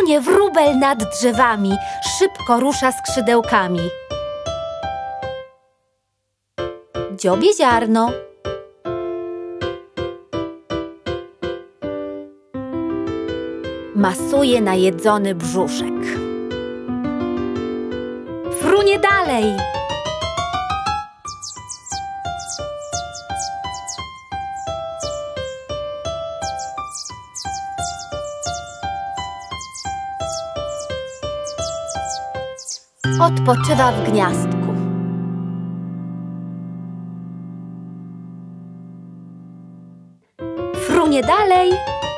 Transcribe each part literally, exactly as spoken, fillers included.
Frunie wróbel nad drzewami, szybko rusza skrzydełkami. Dziobie ziarno. Masuje najedzony brzuszek. Frunie dalej. Odpoczywa w gniazdku. Frunie dalej.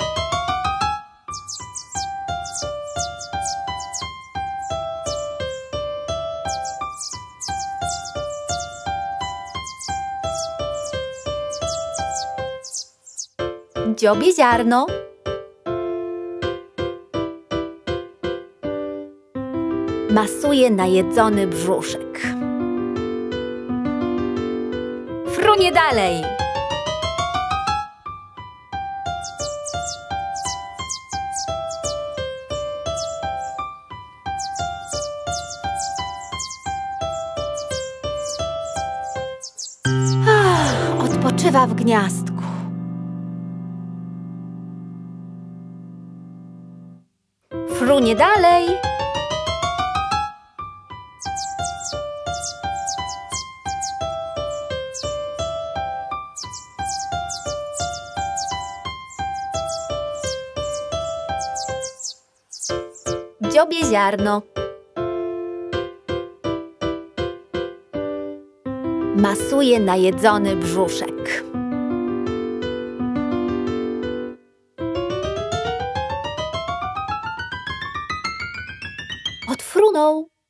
Dziobie ziarno. Masuje najedzony brzuszek. Frunie dalej. Ah, odpoczywa w gniazdku. Frunie dalej. Dziobie ziarno. Masuje najedzony brzuszek. Odfrunął.